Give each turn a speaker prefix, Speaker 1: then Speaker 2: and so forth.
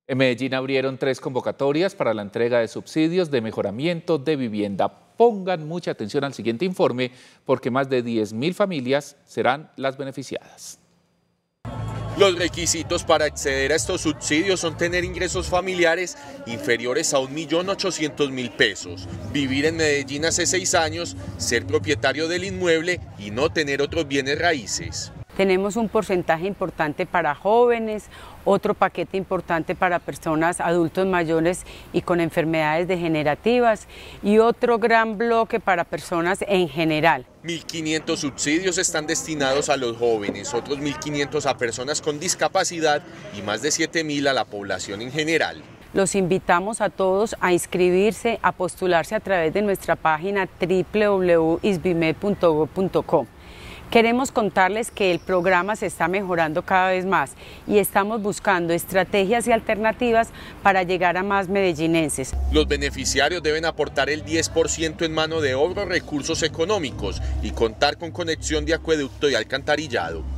Speaker 1: En Medellín abrieron 3 convocatorias para la entrega de subsidios de mejoramiento de vivienda. Pongan mucha atención al siguiente informe porque más de 10.000 familias serán las beneficiadas.
Speaker 2: Los requisitos para acceder a estos subsidios son tener ingresos familiares inferiores a 1.800.000 pesos, vivir en Medellín hace 6 años, ser propietario del inmueble y no tener otros bienes raíces.
Speaker 3: Tenemos un porcentaje importante para jóvenes, otro paquete importante para personas adultos mayores y con enfermedades degenerativas y otro gran bloque para personas en general.
Speaker 2: 1.500 subsidios están destinados a los jóvenes, otros 1.500 a personas con discapacidad y más de 7.000 a la población en general.
Speaker 3: Los invitamos a todos a inscribirse, a postularse a través de nuestra página www.isbimed.gov.co. Queremos contarles que el programa se está mejorando cada vez más y estamos buscando estrategias y alternativas para llegar a más medellinenses.
Speaker 2: Los beneficiarios deben aportar el 10% en mano de obra o recursos económicos y contar con conexión de acueducto y alcantarillado.